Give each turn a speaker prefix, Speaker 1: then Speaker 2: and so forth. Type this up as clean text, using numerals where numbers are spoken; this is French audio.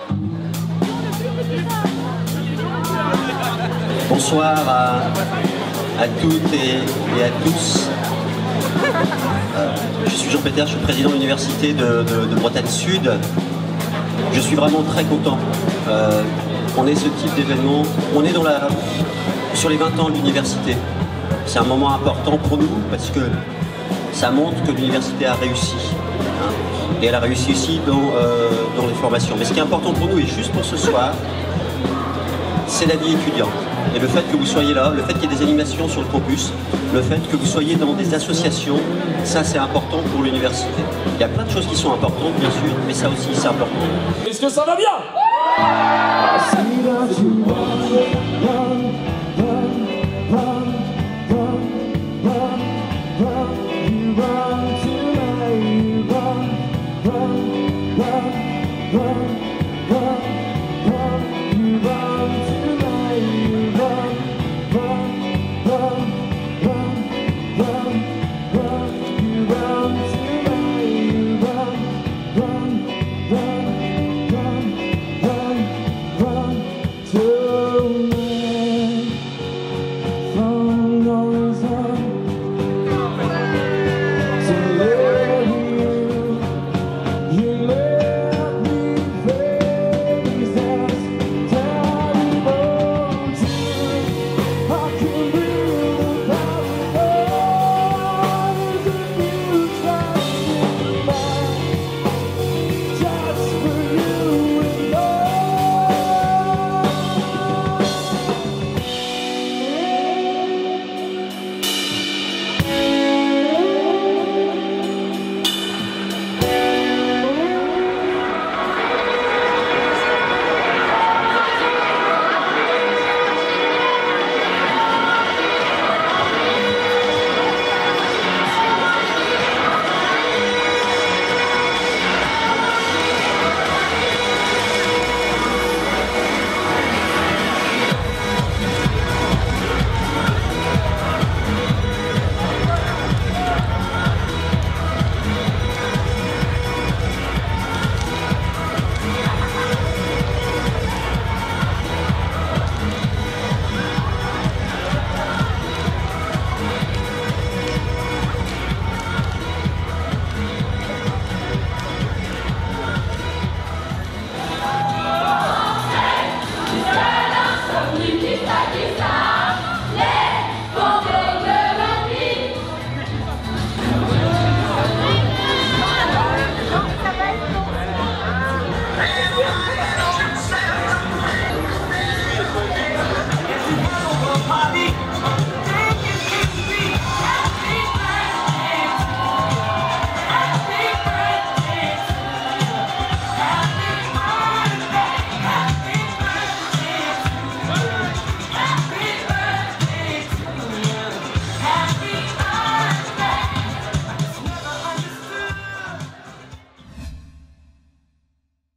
Speaker 1: Bonsoir à toutes et à tous. Je suis Jean Peter, je suis président de l'université de Bretagne Sud. Je suis vraiment très content qu'on ait ce type d'événement. On est sur les 20 ans de l'université. C'est un moment important pour nous parce que ça montre que l'université a réussi. Et elle a réussi aussi dans les formations. Mais ce qui est important pour nous, et juste pour ce soir, c'est la vie étudiante. Et le fait que vous soyez là, le fait qu'il y ait des animations sur le campus, le fait que vous soyez dans des associations, ça c'est important pour l'université. Il y a plein de choses qui sont importantes bien sûr, mais ça aussi c'est important.
Speaker 2: Est-ce que ça va bien?
Speaker 3: Run,